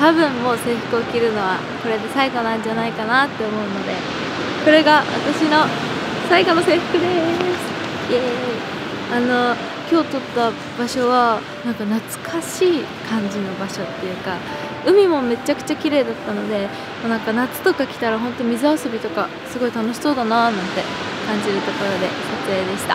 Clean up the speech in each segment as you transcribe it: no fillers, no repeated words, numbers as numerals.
多分もう制服を着るのはこれで最後なんじゃないかなって思うので、これが私の最後の制服です。イエーイ。今日撮った場所はなんか懐かしい感じの場所っていうか、海もめちゃくちゃ綺麗だったので、なんか夏とか来たら本当水遊びとかすごい楽しそうだなーなんて感じるところで撮影でした。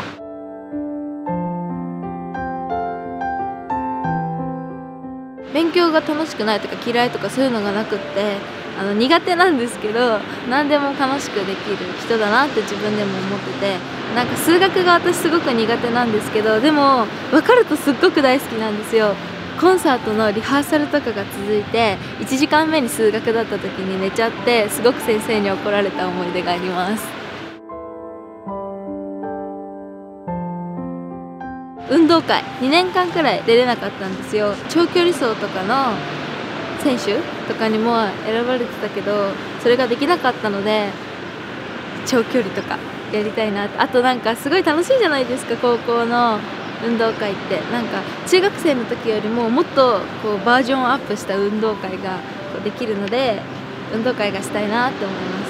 勉強が楽しくないとか嫌いとかそういうのがなくって、苦手なんですけど何でも楽しくできる人だなって自分でも思ってて、なんか数学が私すごく苦手なんですけど、でも分かるとすっごく大好きなんですよ。コンサートのリハーサルとかが続いて1時間目に数学だった時に寝ちゃって、すごく先生に怒られた思い出があります。運動会2年間くらい出れなかったんですよ。長距離走とかの選手とかにも選ばれてたけど、それができなかったので長距離とかやりたいなって。あとなんかすごい楽しいじゃないですか、高校の運動会って。なんか中学生の時よりももっとこうバージョンアップした運動会がこうできるので、運動会がしたいなって思います。